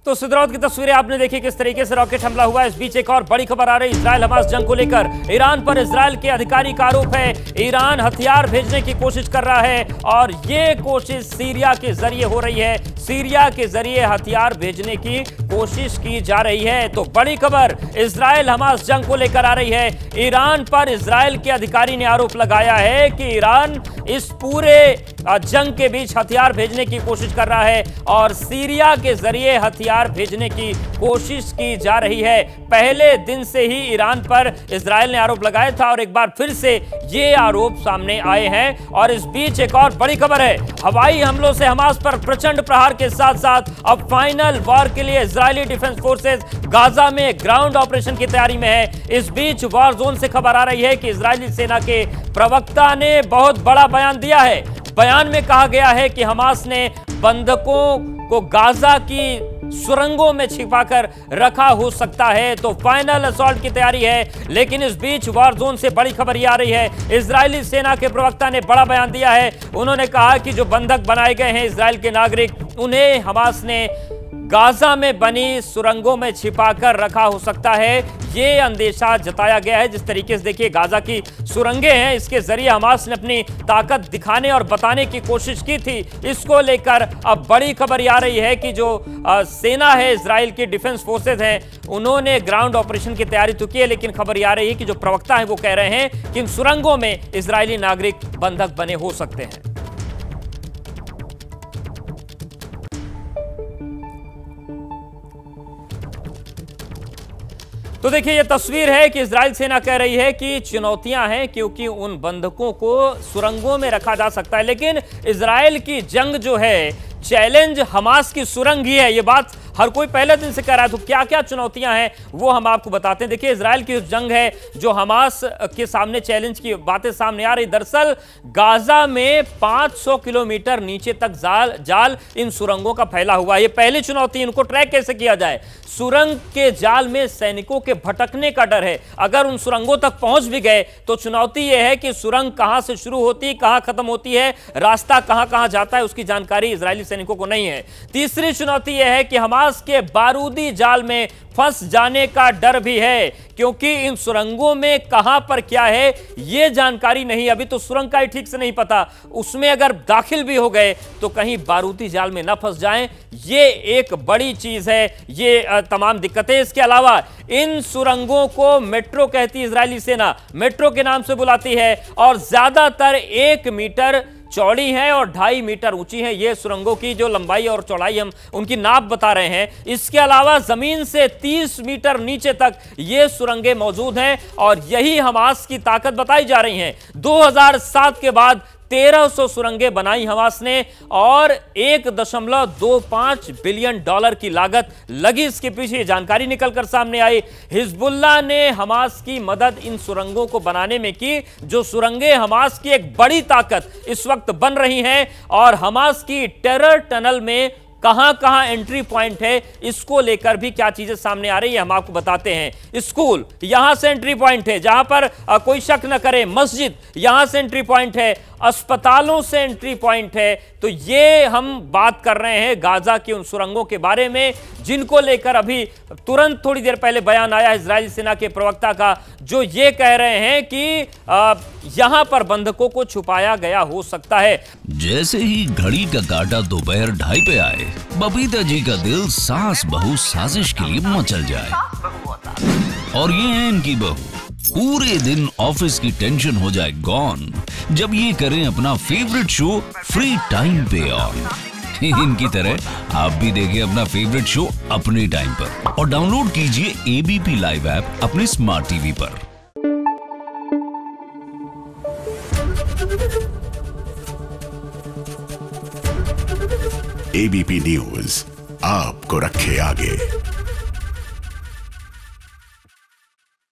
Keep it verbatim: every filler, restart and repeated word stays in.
तो सिदरौत की तस्वीरें आपने देखी, किस तरीके से रॉकेट हमला हुआ। इस बीच एक और बड़ी खबर आ रही, इजराइल हमास जंग को लेकर ईरान पर इजराइल के अधिकारी का आरोप है, ईरान हथियार भेजने की कोशिश कर रहा है और ये कोशिश सीरिया के जरिए हो रही है। सीरिया के जरिए हथियार भेजने की कोशिश की जा रही है। तो बड़ी खबर इजराइल हमास जंग को लेकर आ रही है। ईरान पर इजराइल के अधिकारी ने आरोप लगाया है कि ईरान इस पूरे जंग के बीच हथियार भेजने की कोशिश कर रहा है और सीरिया के जरिए हथियार भेजने की कोशिश की जा रही है। पहले दिन से ही ईरान पर इजराइल ने आरोप लगाया था और एक बार फिर से ये आरोप सामने आए हैं। और इस बीच एक और बड़ी खबर है, हवाई हमलों से हमास पर प्रचंड प्रहार के साथ साथ अब फाइनल वॉर के लिए इजरायली डिफेंस फोर्सेस गाजा में ग्राउंड ऑपरेशन की तैयारी में है। इस बीच वॉर जोन से खबर आ रही है कि इजरायली सेना के प्रवक्ता ने बहुत बड़ा बयान दिया है। बयान में कहा गया है कि हमास ने बंधकों को गाजा की सुरंगों में छिपाकर रखा हो सकता है। तो फाइनल असॉल्ट की तैयारी है। लेकिन इस बीच वॉर जोन से बड़ी खबर यह आ रही है, इजरायली सेना के प्रवक्ता ने बड़ा बयान दिया है। उन्होंने कहा कि जो बंधक बनाए गए हैं इजराइल के नागरिक, उन्हें हमास ने गाजा में बनी सुरंगों में छिपाकर रखा हो सकता है, ये अंदेशा जताया गया है। जिस तरीके से देखिए गाजा की सुरंगें हैं, इसके जरिए हमास ने अपनी ताकत दिखाने और बताने की कोशिश की थी। इसको लेकर अब बड़ी खबर आ रही है कि जो आ, सेना है इजराइल की डिफेंस फोर्सेज हैं, उन्होंने ग्राउंड ऑपरेशन की तैयारी तो की है, लेकिन खबर आ रही है कि जो प्रवक्ता है वो कह रहे हैं कि इन सुरंगों में इजरायली नागरिक बंधक बने हो सकते हैं। तो देखिए ये तस्वीर है कि इजराइल सेना कह रही है कि चुनौतियां हैं क्योंकि उन बंधकों को सुरंगों में रखा जा सकता है, लेकिन इजराइल की जंग जो है, चैलेंज हमास की सुरंग ही है। ये बात हर कोई पहले दिन से कह रहा है। तो क्या क्या चुनौतियां हैं वो हम आपको बताते हैं। देखिए इजराइल की जंग है जो हमास के सामने चैलेंज की बातें सामने आ रही। दरअसल गाजा में पाँच सौ किलोमीटर नीचे तक जाल जाल इन सुरंगों का फैला हुआ है। ये पहली चुनौती, इनको ट्रैक कैसे किया जाए। सुरंग के जाल में सैनिकों के भटकने का डर है। अगर उन सुरंगों तक पहुंच भी गए तो चुनौती यह है कि सुरंग कहां से शुरू होती है, कहां खत्म होती है, रास्ता कहां कहां जाता है, उसकी जानकारी इजरायली सैनिकों को नहीं है। तीसरी चुनौती यह है कि हमास के बारूदी जाल में फंस जाने का डर भी है, क्योंकि इन सुरंगों में कहां पर क्या है यह जानकारी नहीं। अभी तो सुरंग का ही ठीक से नहीं पता, उसमें अगर दाखिल भी हो गए तो कहीं बारूदी जाल में न फंस जाएं, ये एक बड़ी चीज है। ये तमाम दिक्कतें, इसके अलावा इन सुरंगों को मेट्रो कहती इजरायली सेना, मेट्रो के नाम से बुलाती है और ज्यादातर एक मीटर चौड़ी है और ढाई मीटर ऊंची है। ये सुरंगों की जो लंबाई और चौड़ाई हम उनकी नाप बता रहे हैं। इसके अलावा जमीन से तीस मीटर नीचे तक ये सुरंगें मौजूद हैं और यही हमास की ताकत बताई जा रही हैं। दो हज़ार सात के बाद तेरह सौ सुरंगें बनाई हमास ने और एक दशमलव दो पांच बिलियन डॉलर की लागत लगी इसके पीछे, जानकारी निकलकर सामने आई। हिजबुल्लाह ने हमास की मदद इन सुरंगों को बनाने में की। जो सुरंगें हमास की एक बड़ी ताकत इस वक्त बन रही हैं और हमास की टेरर टनल में कहां कहां एंट्री पॉइंट है, इसको लेकर भी क्या चीजें सामने आ रही है हम आपको बताते हैं। स्कूल यहां से एंट्री पॉइंट है, जहां पर आ, कोई शक न करे। मस्जिद यहां से एंट्री पॉइंट है, अस्पतालों से एंट्री पॉइंट है। तो ये हम बात कर रहे हैं गाजा की उन सुरंगों के बारे में, जिनको लेकर अभी तुरंत थोड़ी देर पहले बयान आया इजरायली सेना के प्रवक्ता का, जो ये कह रहे हैं कि आ, यहां पर बंधकों को छुपाया गया हो सकता है। जैसे ही घड़ी का काटा दोपहर ढाई पे आए, बबीता जी का दिल सास बहू साजिश के लिए मचल जाए। और ये है इनकी बहू, पूरे दिन ऑफिस की टेंशन हो जाए गॉन जब ये करें अपना फेवरेट शो फ्री टाइम पे ऑन। इनकी तरह आप भी देखिए अपना फेवरेट शो अपने टाइम पर और डाउनलोड कीजिए एबीपी लाइव ऐप अपने स्मार्ट टीवी पर। एबीपी न्यूज आपको रखे आगे।